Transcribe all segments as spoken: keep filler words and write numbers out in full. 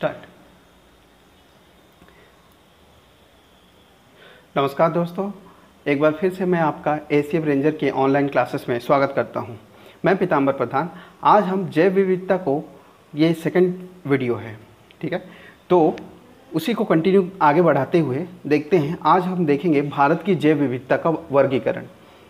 Start. नमस्कार दोस्तों, एक बार फिर से मैं आपका एसीएफ रेंजर के ऑनलाइन क्लासेस में स्वागत करता हूं। मैं पीताम्बर प्रधान। आज हम जैव विविधता को, ये सेकंड वीडियो है, ठीक है, तो उसी को कंटिन्यू आगे बढ़ाते हुए देखते हैं। आज हम देखेंगे भारत की जैव विविधता का वर्गीकरण।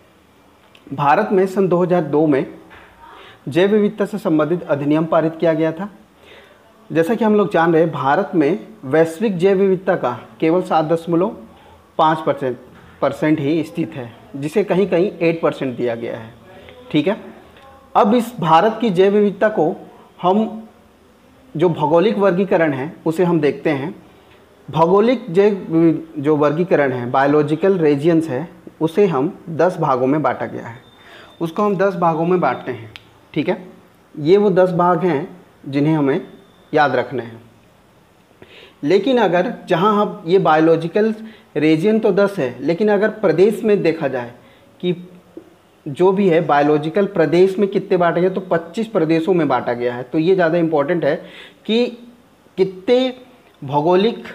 भारत में सन दो हज़ार दो में जैव विविधता से संबंधित अधिनियम पारित किया गया था। जैसा कि हम लोग जान रहे हैं, भारत में वैश्विक जैव विविधता का केवल सात दशमलव पाँच परसेंट परसेंट ही स्थित है, जिसे कहीं कहीं आठ परसेंट दिया गया है, ठीक है। अब इस भारत की जैव विविधता को हम, जो भौगोलिक वर्गीकरण है उसे हम देखते हैं। भौगोलिक जैव जो वर्गीकरण है, बायोलॉजिकल रीजियंस है, उसे हम दस भागों में बांटा गया है। उसको हम दस भागों में बांटते हैं, ठीक है। ये वो दस भाग हैं जिन्हें हमें याद रखना है। लेकिन अगर जहाँ हम, ये बायोलॉजिकल रीजन तो दस है, लेकिन अगर प्रदेश में देखा जाए कि जो भी है बायोलॉजिकल प्रदेश में कितने बांटे गए, तो पच्चीस प्रदेशों में बांटा गया है। तो ये ज़्यादा इम्पोर्टेंट है कि कितने भौगोलिक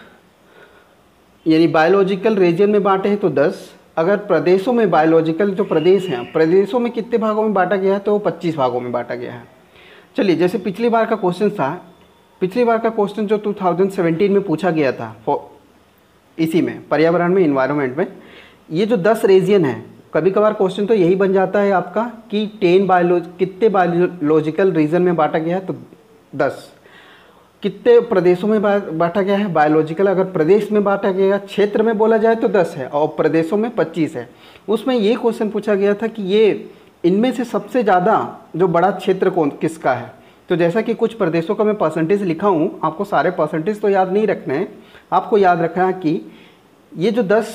यानी बायोलॉजिकल रीजन में बांटे हैं तो दस, अगर प्रदेशों में बायोलॉजिकल जो प्रदेश हैं, प्रदेशों में कितने भागों में बांटा गया है, तो पच्चीस भागों में बांटा गया है। चलिए, जैसे पिछली बार का क्वेश्चन था, पिछली बार का क्वेश्चन जो दो हज़ार सत्रह में पूछा गया था, इसी में पर्यावरण में, इन्वायरमेंट में, ये जो दस रीजन है, कभी कभार क्वेश्चन तो यही बन जाता है आपका कि टेन बायोलॉज कितने बायोलॉजिकल रीजन में बांटा गया है, तो दस। कितने प्रदेशों में बांटा गया है बायोलॉजिकल, अगर प्रदेश में बांटा गया, क्षेत्र में बोला जाए तो दस है, और प्रदेशों में पच्चीस है। उसमें ये क्वेश्चन पूछा गया था कि ये इनमें से सबसे ज़्यादा जो बड़ा क्षेत्र कौन किसका है। तो जैसा कि कुछ प्रदेशों का मैं परसेंटेज लिखा हूँ, आपको सारे परसेंटेज तो याद नहीं रखने हैं, आपको याद रखना है कि ये जो दस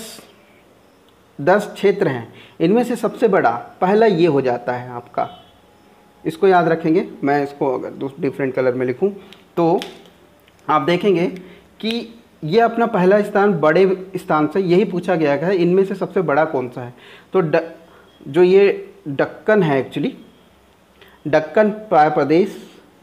दस क्षेत्र हैं, इनमें से सबसे बड़ा पहला ये हो जाता है आपका। इसको याद रखेंगे। मैं इसको अगर डिफरेंट कलर में लिखूँ तो आप देखेंगे कि ये अपना पहला स्थान बड़े स्थान से यही पूछा गया है, इनमें से सबसे बड़ा कौन सा है। तो ड, जो ये दक्कन है, एक्चुअली दक्कन प्राय प्रदेश,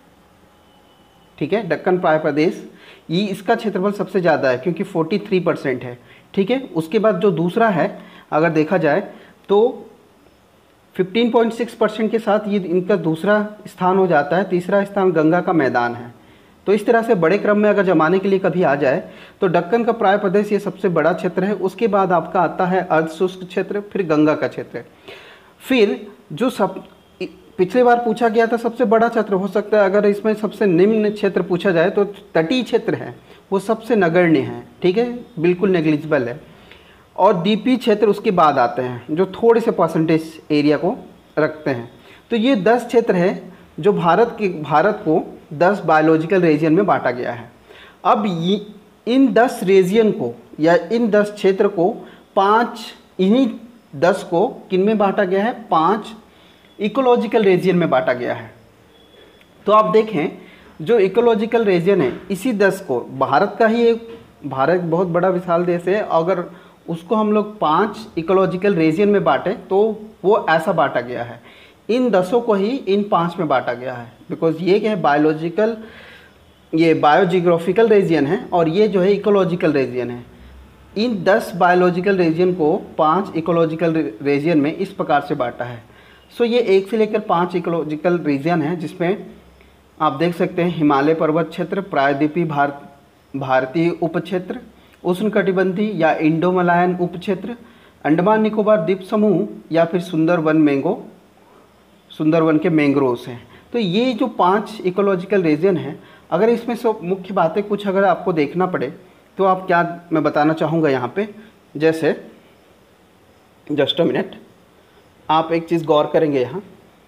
ठीक है, दक्कन प्राय प्रदेश, ये इसका क्षेत्रफल सबसे ज़्यादा है क्योंकि तैंतालीस परसेंट है, ठीक है। उसके बाद जो दूसरा है, अगर देखा जाए तो पंद्रह पॉइंट छह परसेंट के साथ ये इनका दूसरा स्थान हो जाता है। तीसरा स्थान गंगा का मैदान है। तो इस तरह से बड़े क्रम में अगर जमाने के लिए कभी आ जाए तो दक्कन का प्राय प्रदेश ये सबसे बड़ा क्षेत्र है। उसके बाद आपका आता है अर्धशुष्क क्षेत्र, फिर गंगा का क्षेत्र, फिर जो सब पिछली बार पूछा गया था सबसे बड़ा क्षेत्र हो सकता है, अगर इसमें सबसे निम्न क्षेत्र पूछा जाए तो तटीय क्षेत्र है, वो सबसे नगण्य है, ठीक है, बिल्कुल नेग्लिजिबल है। और द्वीपीय क्षेत्र उसके बाद आते हैं जो थोड़े से परसेंटेज एरिया को रखते हैं। तो ये दस क्षेत्र है जो भारत के भारत को दस बायोलॉजिकल रीजन में बांटा गया है। अब ये इन दस रीजन को या इन दस क्षेत्र को पाँच, इन्हीं दस को किन में बांटा गया है, पाँच इकोलॉजिकल रीजन में बांटा गया है। तो आप देखें, जो इकोलॉजिकल रीजन है, इसी दस को, भारत का ही एक, भारत बहुत बड़ा विशाल देश है, अगर उसको हम लोग पांच इकोलॉजिकल रीजन में बांटे तो वो ऐसा बांटा गया है। इन दसों को ही इन पांच में बांटा गया है, बिकॉज ये क्या है, बायोलॉजिकल, ये बायोजियोग्राफिकल रीजन है और ये जो है इकोलॉजिकल रीजन है। इन दस बायोलॉजिकल रीजन को पाँच इकोलॉजिकल रीजन में इस प्रकार से बांटा है। सो ये एक से लेकर पाँच इकोलॉजिकल रीजन है, जिसमें आप देख सकते हैं हिमालय पर्वत क्षेत्र, प्रायद्वीपीय भारत भारतीय उपक्षेत्र, उष्णकटिबंधीय या इंडो मलायन उपक्षेत्र, अंडमान निकोबार द्वीप समूह, या फिर सुंदरवन मैंगो सुंदरवन के मैंग्रोव्स हैं। तो ये जो पांच इकोलॉजिकल रीजन हैं, अगर इसमें सब मुख्य बातें कुछ अगर आपको देखना पड़े तो आप क्या, मैं बताना चाहूँगा यहाँ पे, जैसे जस्ट अ मिनट, आप एक चीज़ गौर करेंगे यहाँ,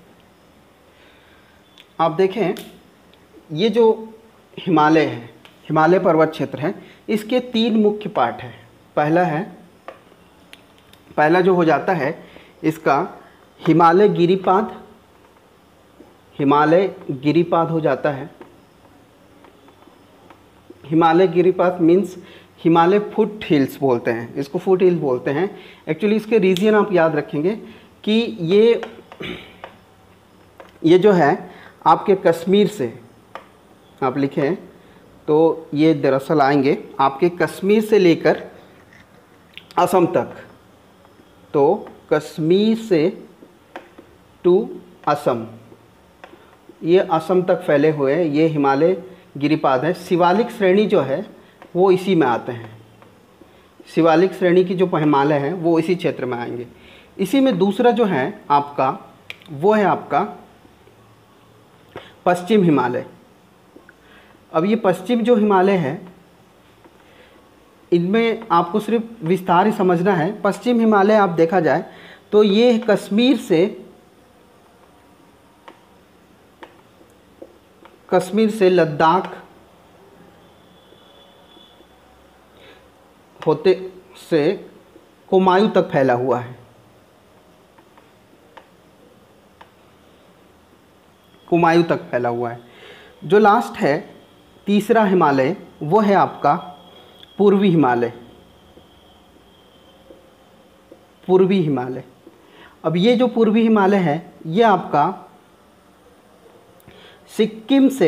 आप देखें ये जो हिमालय है, हिमालय पर्वत क्षेत्र है, इसके तीन मुख्य पार्ट हैं। पहला है, पहला जो हो जाता है इसका हिमालय गिरिपाद, हिमालय गिरिपाद हो जाता है। हिमालय गिरिपाद मीन्स हिमालय फुट हिल्स बोलते हैं, इसको फुट हिल्स बोलते हैं। एक्चुअली इसके रीजन आप याद रखेंगे कि ये ये जो है आपके कश्मीर से, आप लिखें तो ये दरअसल आएंगे आपके कश्मीर से लेकर असम तक। तो कश्मीर से टू असम, ये असम तक फैले हुए ये हिमालय गिरिपाद है। शिवालिक श्रेणी जो है वो इसी में आते हैं। शिवालिक श्रेणी की जो हिमालय हैं वो इसी क्षेत्र में आएंगे। इसी में दूसरा जो है आपका वो है आपका पश्चिम हिमालय। अब ये पश्चिम जो हिमालय है इनमें आपको सिर्फ विस्तार ही समझना है। पश्चिम हिमालय आप देखा जाए तो ये कश्मीर से कश्मीर से लद्दाख होते से कुमायूं तक फैला हुआ है। कुमायूं तक फैला हुआ है। जो लास्ट है तीसरा हिमालय वो है आपका पूर्वी हिमालय। पूर्वी हिमालय अब ये जो पूर्वी हिमालय है ये आपका सिक्किम से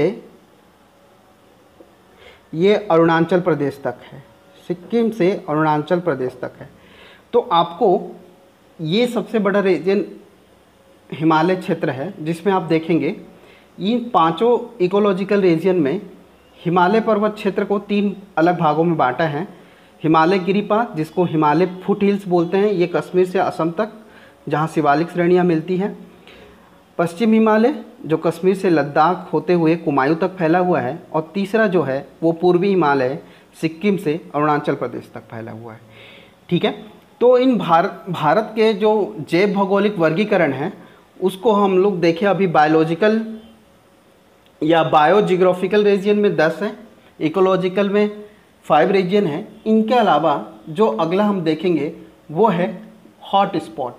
ये अरुणाचल प्रदेश तक है। सिक्किम से अरुणाचल प्रदेश तक है। तो आपको ये सबसे बड़ा रीजन हिमालय क्षेत्र है जिसमें आप देखेंगे इन पांचों इकोलॉजिकल रीजन में हिमालय पर्वत क्षेत्र को तीन अलग भागों में बांटा है। हिमालय गिरिपाद जिसको हिमालय फुट हिल्स बोलते हैं, ये कश्मीर से असम तक जहाँ शिवालिक श्रेणियाँ मिलती हैं। पश्चिम हिमालय जो कश्मीर से लद्दाख होते हुए कुमायूं तक फैला हुआ है। और तीसरा जो है वो पूर्वी हिमालय सिक्किम से अरुणाचल प्रदेश तक फैला हुआ है। ठीक है, तो इन भारत भारत के जो जैव भौगोलिक वर्गीकरण है उसको हम लोग देखें अभी बायोलॉजिकल या बायोजियोग्राफिकल रीजन में दस है, इकोलॉजिकल में फाइव रीजन है। इनके अलावा जो अगला हम देखेंगे वो है हॉट स्पॉट।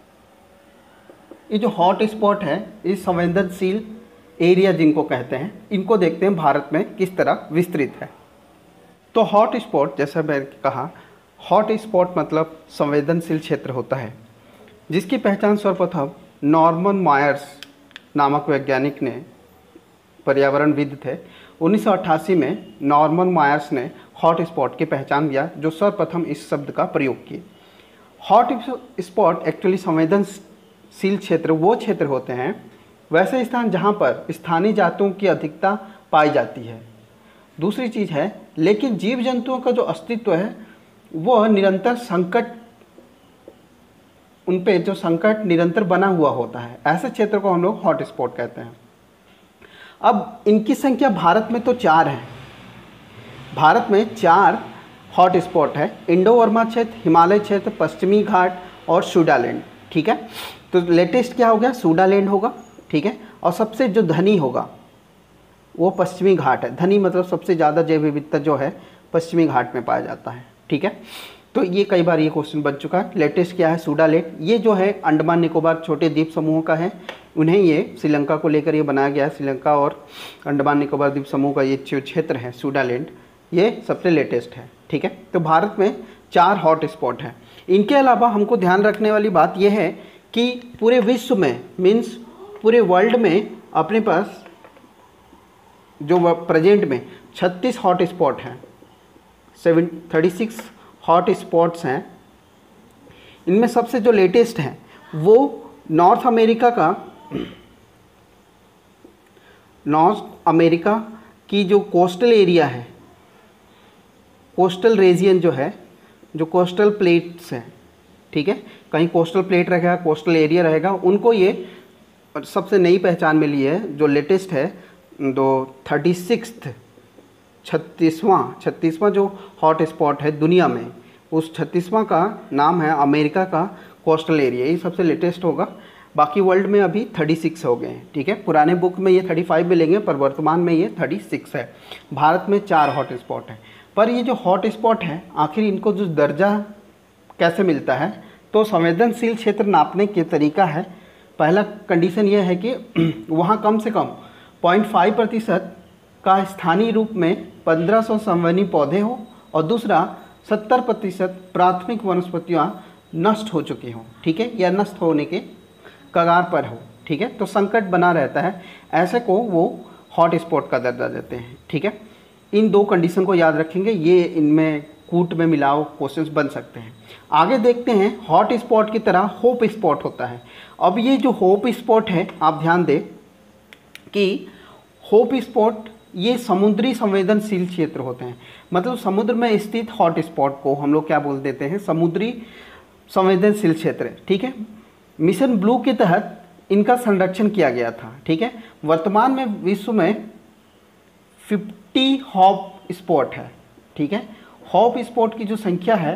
ये जो हॉट स्पॉट है ये संवेदनशील एरिया जिनको कहते हैं, इनको देखते हैं भारत में किस तरह विस्तृत है। तो हॉट स्पॉट जैसा मैंने कहा, हॉट स्पॉट मतलब संवेदनशील क्षेत्र होता है जिसकी पहचान सर्वप्रथम नॉर्मन मायर्स नामक वैज्ञानिक ने, पर्यावरणविद थे, उन्नीस सौ अट्ठासी में नॉर्मन मायर्स ने हॉट स्पॉट की पहचान किया, जो सर्वप्रथम इस शब्द का प्रयोग किए। हॉट स्पॉट एक्चुअली संवेदनशील क्षेत्र वो क्षेत्र होते हैं, वैसे स्थान जहाँ पर स्थानीय जातियों की अधिकता पाई जाती है। दूसरी चीज़ है लेकिन जीव जंतुओं का जो अस्तित्व है वो निरंतर संकट, उन पे जो संकट निरंतर बना हुआ होता है, ऐसे क्षेत्र को हम लोग हॉट स्पॉट कहते हैं। अब इनकी संख्या भारत में तो चार है। भारत में चार हॉट स्पॉट है, इंडो वर्मा क्षेत्र, हिमालय क्षेत्र, पश्चिमी घाट और सूडालैंड। ठीक है, तो लेटेस्ट क्या हो गया, सूडालैंड होगा। ठीक है, और सबसे जो धनी होगा वो पश्चिमी घाट है। धनी मतलब सबसे ज़्यादा जैव विविधता जो है पश्चिमी घाट में पाया जाता है। ठीक है, तो ये कई बार ये क्वेश्चन बन चुका है। लेटेस्ट क्या है, सूडालैंड। ये जो है अंडमान निकोबार छोटे द्वीप समूह का है, उन्हें ये श्रीलंका को लेकर ये बनाया गया है। श्रीलंका और अंडमान निकोबार द्वीप समूह का ये जो क्षेत्र है सूडालैंड, ये सबसे लेटेस्ट है। ठीक है, तो भारत में चार हॉट स्पॉट हैं। इनके अलावा हमको ध्यान रखने वाली बात यह है कि पूरे विश्व में, मीन्स पूरे वर्ल्ड में अपने पास जो प्रेजेंट में छत्तीस हॉट स्पॉट हैं, seven thirty six hot spots हैं। इनमें सबसे जो लेटेस्ट हैं वो नॉर्थ अमेरिका का नॉर्थ अमेरिका की जो कोस्टल एरिया है, कोस्टल रीजन जो है, जो कोस्टल प्लेट्स हैं, ठीक है, कहीं कोस्टल प्लेट रहेगा, कोस्टल एरिया रहेगा, उनको ये सबसे नई पहचान मिली है। जो लेटेस्ट है दो थर्टी सिक्स्थ छत्तीसवां छत्तीसवां जो हॉट स्पॉट है दुनिया में, उस छत्तीसवां का नाम है अमेरिका का कोस्टल एरिया। ये सबसे लेटेस्ट होगा। बाकी वर्ल्ड में अभी छत्तीस हो गए हैं। ठीक है, पुराने बुक में ये पैंतीस मिलेंगे पर वर्तमान में ये छत्तीस है। भारत में चार हॉट स्पॉट है। पर ये जो हॉट स्पॉट है आखिर इनको जो दर्जा कैसे मिलता है, तो संवेदनशील क्षेत्र नापने के तरीका है। पहला कंडीशन ये है कि वहाँ कम से कम पॉइंट फाइव प्रतिशत का स्थानीय रूप में पंद्रह सौ संवहनी पौधे हो और दूसरा सत्तर प्रतिशत प्राथमिक वनस्पतियाँ नष्ट हो चुकी हों। ठीक है, या नष्ट होने के कगार पर हो। ठीक है, तो संकट बना रहता है, ऐसे को वो हॉट स्पॉट का दर्जा देते हैं। ठीक है, इन दो कंडीशन को याद रखेंगे, ये इनमें कूट में मिलाओ क्वेश्चंस बन सकते हैं। आगे देखते हैं, हॉट स्पॉट की तरह होप स्पॉट होता है। अब ये जो होप स्पॉट है, आप ध्यान दें कि होप स्पॉट ये समुद्री संवेदनशील क्षेत्र होते हैं। मतलब समुद्र में स्थित हॉट स्पॉट को हम लोग क्या बोल देते हैं, समुद्री संवेदनशील क्षेत्र। ठीक है, मिशन ब्लू के तहत इनका संरक्षण किया गया था। ठीक है, वर्तमान में विश्व में पचास हॉप स्पॉट है। ठीक है, हॉप स्पॉट की जो संख्या है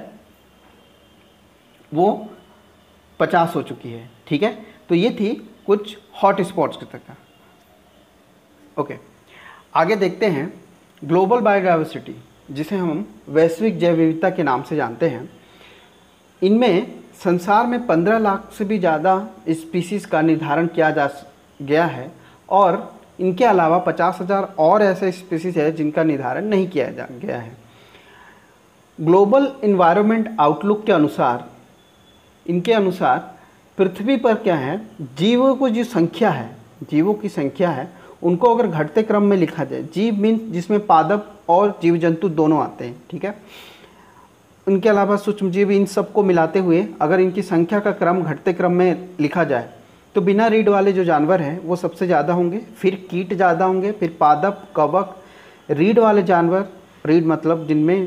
वो पचास हो चुकी है। ठीक है, तो ये थी कुछ हॉट स्पॉट्स की तरह। ओके, आगे देखते हैं ग्लोबल बायोडाइवर्सिटी, जिसे हम वैश्विक जैव विविधता के नाम से जानते हैं। इनमें संसार में पंद्रह लाख से भी ज़्यादा स्पीसीज़ का निर्धारण किया जा गया है और इनके अलावा पचास हज़ार और ऐसे स्पीसीज़ है जिनका निर्धारण नहीं किया जा गया है। ग्लोबल इन्वायरमेंट आउटलुक के अनुसार, इनके अनुसार पृथ्वी पर क्या है, जीवों को जो संख्या है, जीवों की संख्या है, उनको अगर घटते क्रम में लिखा जाए, जीव मीन्स जिसमें पादप और जीव जंतु दोनों आते हैं। ठीक है, इनके अलावा सूक्ष्मजीव, इन सबको मिलाते हुए अगर इनकी संख्या का क्रम घटते क्रम में लिखा जाए तो बिना रीढ़ वाले जो जानवर हैं वो सबसे ज़्यादा होंगे, फिर कीट ज़्यादा होंगे, फिर पादप, कवक, रीढ़ वाले जानवर, रीढ़ मतलब जिनमें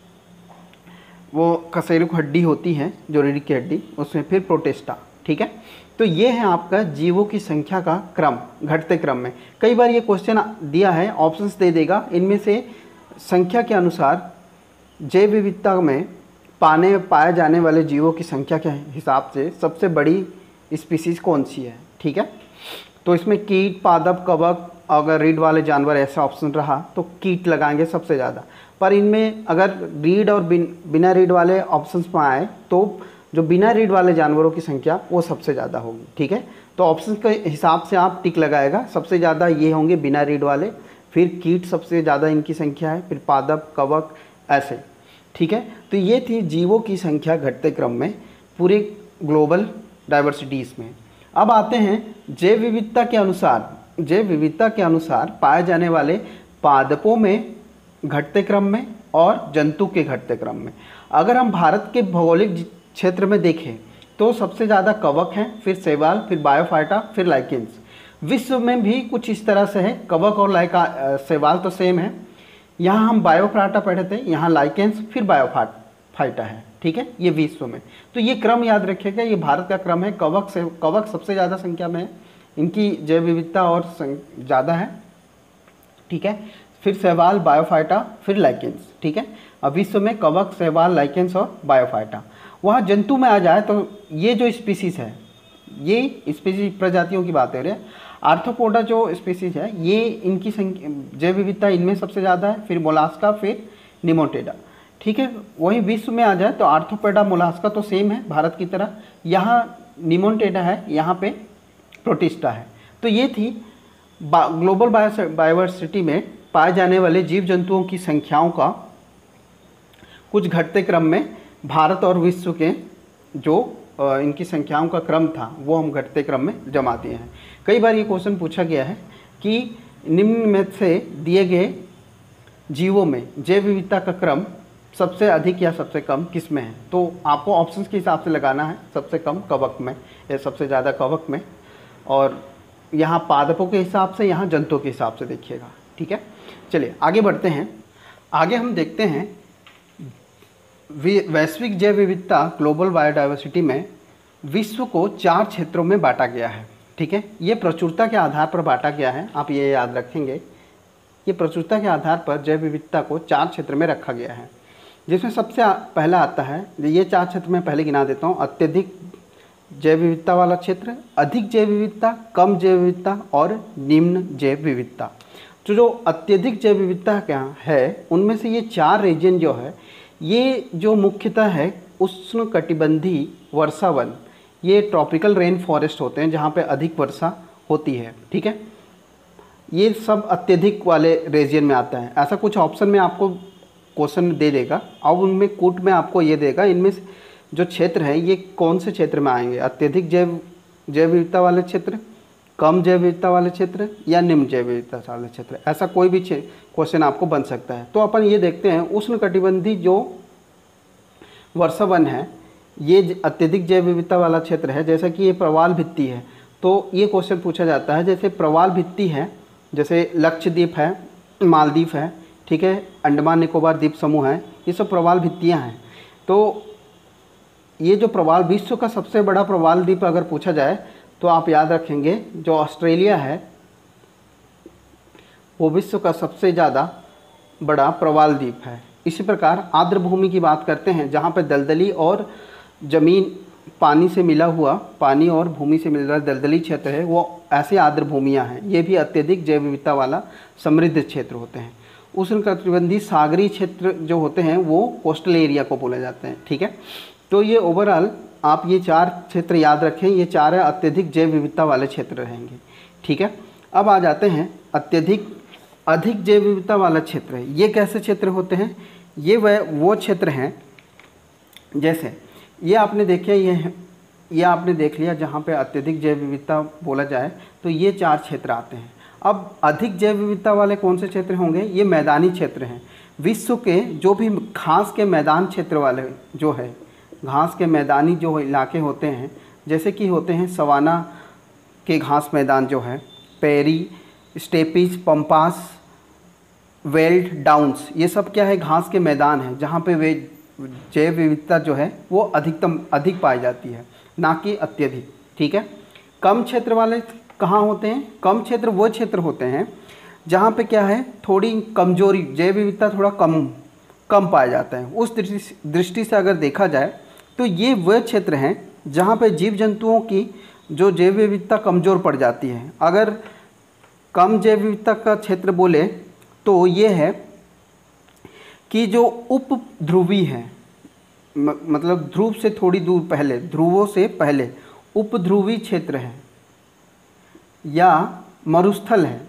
वो कशेरुक हड्डी होती है, जो रीढ़ की हड्डी, उसमें फिर प्रोटिस्टा। ठीक है, तो ये है आपका जीवों की संख्या का क्रम घटते क्रम में। कई बार ये क्वेश्चन दिया है, ऑप्शंस दे देगा, इनमें से संख्या के अनुसार जैव विविधता में पाने पाए जाने वाले जीवों की संख्या के हिसाब से सबसे बड़ी स्पीसीज़ कौन सी है। ठीक है, तो इसमें कीट, पादप, कवक, अगर रीढ़ वाले जानवर ऐसा ऑप्शन रहा तो कीट लगाएंगे सबसे ज़्यादा। पर इनमें अगर रीढ़ और बिन, बिना रीढ़ वाले ऑप्शंस में आए तो जो बिना रीढ़ वाले जानवरों की संख्या वो सबसे ज़्यादा होगी। ठीक है, तो ऑप्शन के हिसाब से आप टिक लगाएगा, सबसे ज़्यादा ये होंगे बिना रीढ़ वाले, फिर कीट सबसे ज़्यादा इनकी संख्या है, फिर पादप, कवक, ऐसे। ठीक है, तो ये थी जीवों की संख्या घटते क्रम में पूरे ग्लोबल डाइवर्सिटीज़ में। अब आते हैं जैव विविधता के अनुसार, जैव विविधता के अनुसार पाए जाने वाले पादपों में घटते क्रम में और जंतु के घटते क्रम में। अगर हम भारत के भौगोलिक क्षेत्र में देखें तो सबसे ज़्यादा कवक हैं, फिर शैवाल, फिर बायोफाइटा, फिर लाइकेंस। विश्व में भी कुछ इस तरह से है, कवक और लाइका शैवाल तो सेम है। यहाँ हम बायोफाइटा पढ़े थे, यहाँ लाइकेंस, फिर बायोफाट फाइटा है। ठीक है, ये विश्व में, तो ये क्रम याद रखिएगा, ये भारत का क्रम है। कवक से कवक सबसे ज़्यादा संख्या में है, इनकी जैव विविधता और ज़्यादा है। ठीक है, फिर शैवाल, बायोफाइटा, फिर लाइकेंस। ठीक है, अब विश्व में कवक, शैवाल, लाइकेंस और बायोफाइटा। वहाँ जंतु में आ जाए तो ये जो स्पीसीज़ है, ये स्पीसीज प्रजातियों की बात हो रही है। आर्थ्रोपोडा जो स्पीसीज है, ये इनकी संख्या जैव विविधता इनमें सबसे ज़्यादा है, फिर मोलास्का, फिर निमोटेडा। ठीक है, वहीं विश्व में आ जाए तो आर्थ्रोपोडा, मोलास्का तो सेम है भारत की तरह, यहाँ निमोटेडा है, यहाँ पे प्रोटिस्टा है। तो ये थी ग्लोबल बायोडाइवर्सिटी में पाए जाने वाले जीव जंतुओं की संख्याओं का कुछ घटते क्रम में भारत और विश्व के जो इनकी संख्याओं का क्रम था वो हम घटते क्रम में जमा दिए हैं। कई बार ये क्वेश्चन पूछा गया है कि निम्न में से दिए गए जीवों में जैव विविधता का क्रम सबसे अधिक या सबसे कम किस में है, तो आपको ऑप्शंस के हिसाब से लगाना है। सबसे कम कवक में या सबसे ज़्यादा कवक में, और यहाँ पादपों के हिसाब से, यहाँ जंतुओं के हिसाब से देखिएगा। ठीक है, चलिए आगे बढ़ते हैं। आगे हम देखते हैं वैश्विक जैव विविधता ग्लोबल बायोडाइवर्सिटी में विश्व को चार क्षेत्रों में बांटा गया है। ठीक है, ये प्रचुरता के आधार पर बांटा गया है, आप ये याद रखेंगे। ये प्रचुरता के आधार पर जैव विविधता को चार क्षेत्र में रखा गया है, जिसमें सबसे पहला आता है, ये चार क्षेत्र में पहले गिना देता हूँ। अत्यधिक जैव विविधता वाला क्षेत्र, अधिक जैव विविधता, कम जैव विविधता और निम्न जैव विविधता। तो जो अत्यधिक जैव विविधता क्या है, उनमें से ये चार रीजन जो है, ये जो मुख्यतः है उष्णकटिबंधीय वर्षावन, ये ट्रॉपिकल रेन फॉरेस्ट होते हैं जहाँ पे अधिक वर्षा होती है। ठीक है, ये सब अत्यधिक वाले रीजन में आता है। ऐसा कुछ ऑप्शन में आपको क्वेश्चन दे देगा, अब उनमें कूट में आपको ये देगा इनमें जो क्षेत्र है ये कौन से क्षेत्र में आएंगे, अत्यधिक जैव जैव विविधता वाले क्षेत्र, कम जैव विविधता वाले क्षेत्र या निम्न जैव विविधता वाले क्षेत्र, ऐसा कोई भी क्वेश्चन आपको बन सकता है। तो अपन ये देखते हैं उष्णकटिबंधीय जो वर्षावन है ये अत्यधिक जैव विविधता वाला क्षेत्र है। जैसा कि ये प्रवाल भित्ति है तो ये क्वेश्चन पूछा जाता है, जैसे प्रवाल भित्ति है, जैसे लक्षद्वीप है, मालदीव है, ठीक है, अंडमान निकोबार द्वीप समूह है, ये सब प्रवाल भित्तियाँ हैं। तो ये जो प्रवाल, विश्व का सबसे बड़ा प्रवाल द्वीप अगर पूछा जाए तो आप याद रखेंगे जो ऑस्ट्रेलिया है वो विश्व का सबसे ज़्यादा बड़ा प्रवाल द्वीप है। इसी प्रकार आर्द्र भूमि की बात करते हैं, जहाँ पर दलदली और ज़मीन पानी से मिला हुआ, पानी और भूमि से मिल रहा दलदली क्षेत्र है, वो ऐसे आर्द्र भूमियाँ हैं। ये भी अत्यधिक जैव विविधता वाला समृद्ध क्षेत्र होते हैं। उष्णकटिबंधीय सागरीय क्षेत्र जो होते हैं वो कोस्टल एरिया को बोले जाते हैं, ठीक है। तो ये ओवरऑल आप ये चार क्षेत्र याद रखें, ये चार अत्यधिक जैव विविधता वाले क्षेत्र रहेंगे, ठीक है। अब आ जाते हैं अत्यधिक अधिक जैव विविधता वाला क्षेत्र है। ये कैसे क्षेत्र होते हैं? ये वह वो क्षेत्र हैं, जैसे ये आपने देखे, ये ये आपने देख लिया जहाँ पे अत्यधिक जैव विविधता बोला जाए तो ये चार क्षेत्र आते हैं। अब अधिक जैव विविधता वाले कौन से क्षेत्र होंगे? ये मैदानी क्षेत्र हैं। विश्व के जो भी घास के मैदान क्षेत्र वाले जो है, घास के मैदानी जो इलाके होते हैं, जैसे कि होते हैं सवाना के घास मैदान जो है, prairie, steppes, pampas, veld, downs, ये सब क्या है? घास के मैदान हैं जहाँ पे वे जैव विविधता जो है वो अधिकतम अधिक पाई जाती है, ना कि अत्यधिक, ठीक है। कम क्षेत्र वाले कहाँ होते हैं? कम क्षेत्र वो क्षेत्र होते हैं जहाँ पे क्या है, थोड़ी कमजोरी, जैव विविधता थोड़ा कम कम पाया जाता है। उस दृष्टि दृष्टि से अगर देखा जाए तो ये वह क्षेत्र हैं जहाँ पे जीव जंतुओं की जो जैव विविधता कमज़ोर पड़ जाती है। अगर कम जैव विविधता का क्षेत्र बोले तो ये है कि जो उपध्रुवी हैं, मतलब ध्रुव से थोड़ी दूर पहले, ध्रुवों से पहले उपध्रुवी क्षेत्र है या मरुस्थल है।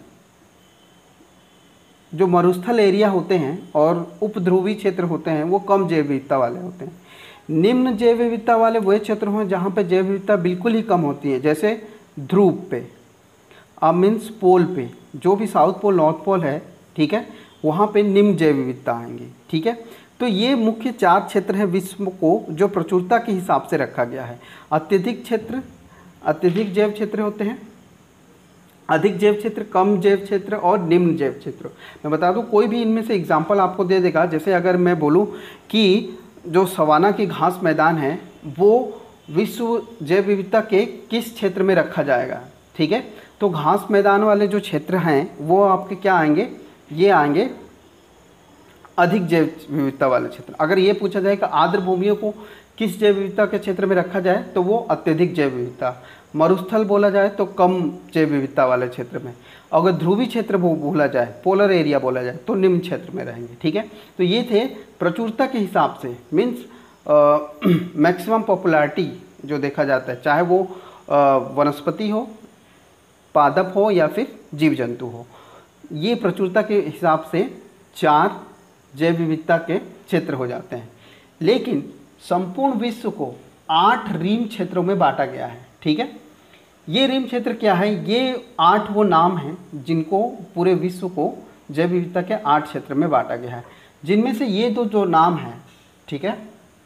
जो मरुस्थल एरिया होते हैं और उपध्रुवी क्षेत्र होते हैं वो कम जैव विविधता वाले होते हैं। निम्न जैव विविधता वाले वह क्षेत्र हैं जहाँ पे जैव विविधता बिल्कुल ही कम होती है, जैसे ध्रुव पे, अब मीन्स पोल पे, जो भी साउथ पोल नॉर्थ पोल है, ठीक है, वहाँ पे निम्न जैव विविधता आएंगी, ठीक है। तो ये मुख्य चार क्षेत्र हैं विश्व को जो प्रचुरता के हिसाब से रखा गया है। अत्यधिक क्षेत्र, अत्यधिक जैव क्षेत्र होते हैं, अधिक जैव क्षेत्र, कम जैव क्षेत्र और निम्न जैव क्षेत्र। मैं बता दूं कोई भी इनमें से एग्जाम्पल आपको दे देगा। जैसे अगर मैं बोलूं कि जो सवाना की घास मैदान है वो विश्व जैव विविधता के किस क्षेत्र में रखा जाएगा, ठीक है, तो घास मैदान वाले जो क्षेत्र हैं वो आपके क्या आएंगे? ये आएंगे अधिक जैव विविधता वाले क्षेत्र। अगर ये पूछा जाए कि आर्द्र भूमियों को किस जैव विविधता के क्षेत्र में रखा जाए तो वो अत्यधिक जैव विविधता। मरुस्थल बोला जाए तो कम जैव विविधता वाले क्षेत्र में। अगर ध्रुवी क्षेत्र बोला जाए, पोलर एरिया बोला जाए तो निम्न क्षेत्र में रहेंगे, ठीक है। तो ये थे प्रचुरता के हिसाब से, मीन्स मैक्सिमम पॉपुलैरिटी जो देखा जाता है, चाहे वो वनस्पति हो, पादप हो या फिर जीव जंतु हो। ये प्रचुरता के हिसाब से चार जैव विविधता के क्षेत्र हो जाते हैं। लेकिन संपूर्ण विश्व को आठ रीम क्षेत्रों में बांटा गया है, ठीक है। ये रीम क्षेत्र क्या है? ये आठ वो नाम हैं जिनको पूरे विश्व को जैव विविधता के आठ क्षेत्र में बांटा गया है, जिनमें से ये दो जो नाम हैं, ठीक है,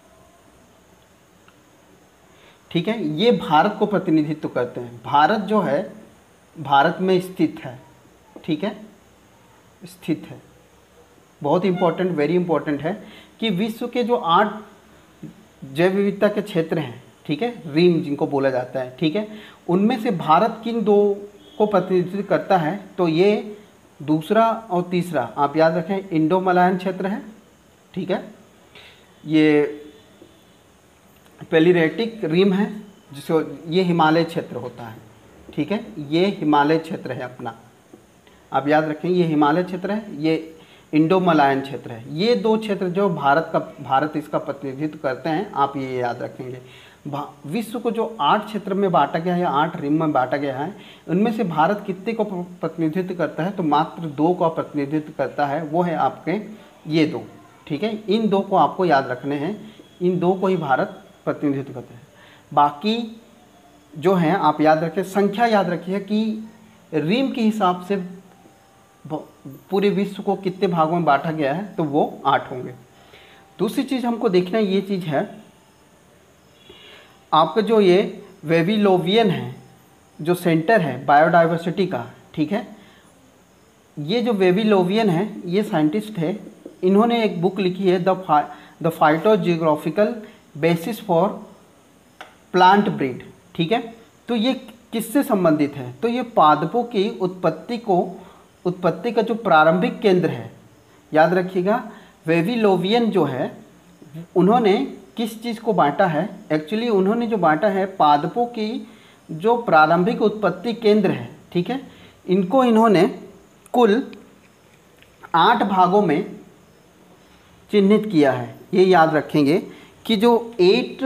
ठीक है, ये भारत को प्रतिनिधित्व करते हैं। भारत जो है भारत में स्थित है, ठीक है, स्थित है। बहुत इंपॉर्टेंट, वेरी इंपॉर्टेंट है कि विश्व के जो आठ जैव विविधता के क्षेत्र हैं, ठीक है, रीम जिनको बोला जाता है, ठीक है, उनमें से भारत किन दो को प्रतिनिधित्व करता है? तो ये दूसरा और तीसरा आप याद रखें, इंडो मलायन क्षेत्र है, ठीक है, ये पेलिरेटिक रिम है जिसको ये हिमालय क्षेत्र होता है, ठीक है, ये हिमालय क्षेत्र है अपना, आप याद रखें ये हिमालय क्षेत्र है, ये इंडो मलायन क्षेत्र है। ये दो क्षेत्र जो भारत का भारत इसका प्रतिनिधित्व करते हैं, आप ये याद रखेंगे। विश्व को जो आठ क्षेत्र में बांटा गया है, आठ रिम में बांटा गया है, उनमें से भारत कितने को प्रतिनिधित्व करता है? तो मात्र दो का प्रतिनिधित्व करता है, वो है आपके ये दो, ठीक है। इन दो को आपको याद रखने हैं, इन दो को ही भारत प्रतिनिधित्व करता है। बाकी जो हैं आप याद रखें, संख्या याद रखिए कि रीम के हिसाब से पूरे विश्व को कितने भागों में बांटा गया है, तो वो आठ होंगे। दूसरी चीज़ हमको देखना ये चीज़ है, आपका जो ये वेविलोवियन है, जो सेंटर है बायोडाइवर्सिटी का, ठीक है, ये जो वेविलोवियन है ये साइंटिस्ट है, इन्होंने एक बुक लिखी है the the phytogeographical basis for plant breed, ठीक है। तो ये किससे संबंधित है, तो ये पादपों की उत्पत्ति को उत्पत्ति का जो प्रारंभिक केंद्र है, याद रखिएगा वेविलोवियन जो है उन्होंने किस चीज़ को बांटा है, एक्चुअली उन्होंने जो बांटा है पादपों की जो प्रारंभिक उत्पत्ति केंद्र है, ठीक है, इनको इन्होंने कुल आठ भागों में चिन्हित किया है। ये याद रखेंगे कि जो एट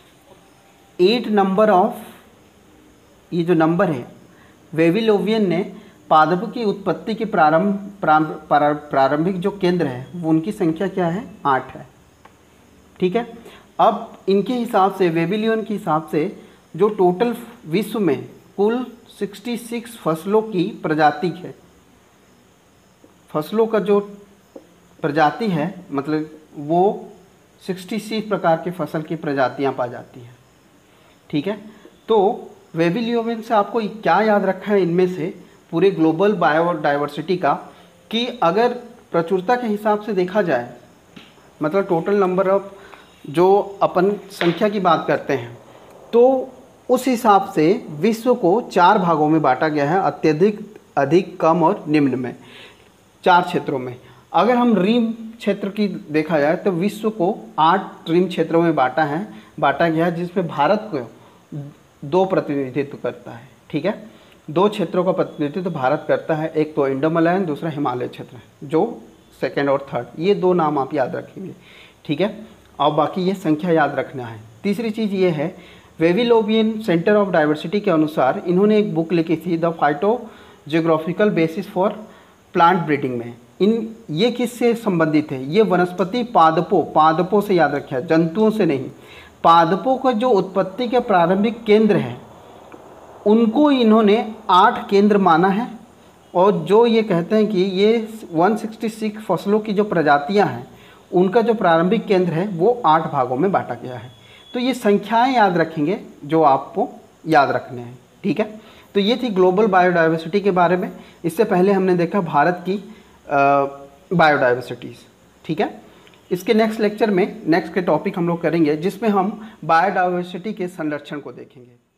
एट नंबर ऑफ, ये जो नंबर है वेविलोवियन ने पादपों की उत्पत्ति के प्रारंभ प्रारंभिक जो केंद्र है वो उनकी संख्या क्या है, आठ है, ठीक है। अब इनके हिसाब से, वेविलियन के हिसाब से जो टोटल विश्व में कुल छियासठ फसलों की प्रजाति है, फसलों का जो प्रजाति है मतलब वो छियासठ प्रकार के फसल की प्रजातियां पा जाती हैं, ठीक है। तो वेविलियन से आपको क्या याद रखा है इनमें से पूरे ग्लोबल बायोडाइवर्सिटी का, कि अगर प्रचुरता के हिसाब से देखा जाए, मतलब टोटल नंबर ऑफ जो अपन संख्या की बात करते हैं, तो उस हिसाब से विश्व को चार भागों में बांटा गया है, अत्यधिक, अधिक, कम और निम्न में, चार क्षेत्रों में। अगर हम रिम क्षेत्र की देखा जाए तो विश्व को आठ रिम क्षेत्रों में बांटा है बांटा गया है, जिसमें भारत को दो प्रतिनिधित्व करता है, ठीक है। दो क्षेत्रों का प्रतिनिधित्व भारत करता है, एक तो इंडोमलायन, दूसरा हिमालय क्षेत्र, जो सेकेंड और थर्ड, ये दो नाम आप याद रखेंगे, ठीक है। और बाकी ये संख्या याद रखना है। तीसरी चीज़ ये है, वेविलोवियन सेंटर ऑफ डाइवर्सिटी के अनुसार इन्होंने एक बुक लिखी थी the phytogeographical basis for plant breeding में। इन ये किससे संबंधित है, ये वनस्पति पादपों पादपों से याद रखिए, जंतुओं से नहीं, पादपों का जो उत्पत्ति के प्रारंभिक केंद्र है उनको इन्होंने आठ केंद्र माना है, और जो ये कहते हैं कि ये एक सौ छियासठ फसलों की जो प्रजातियां हैं उनका जो प्रारंभिक केंद्र है वो आठ भागों में बांटा गया है। तो ये संख्याएं याद रखेंगे जो आपको याद रखने हैं, ठीक है। तो ये थी ग्लोबल बायोडाइवर्सिटी के बारे में। इससे पहले हमने देखा भारत की बायोडाइवर्सिटीज़, ठीक है। इसके नेक्स्ट लेक्चर में नेक्स्ट के टॉपिक हम लोग करेंगे जिसमें हम बायोडाइवर्सिटी के संरक्षण को देखेंगे।